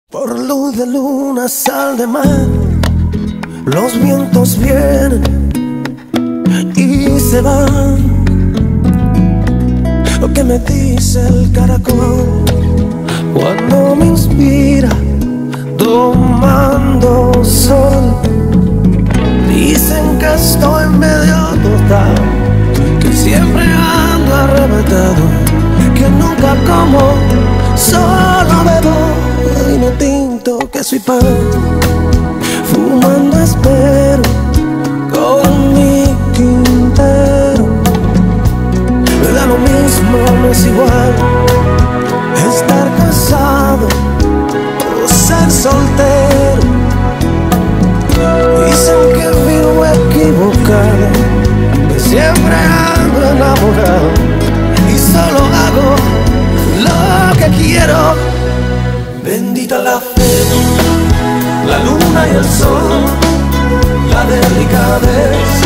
Por luz de luna, sal de mar, los vientos vienen y se van. Lo que me dice el caracol cuando me inspira tomando sol. Dicen que estoy medio total, que siempre ando arrebatado, que nunca como, solo bebo vino tinto, queso y pan. Fumando espero con mi tintero. Me da lo mismo, no es igual estar casado o ser soltero. Dicen que vivo equivocado, que siempre ando enamorado y solo hago lo que quiero. Bendita la fe, la luna y el sol, la delicadeza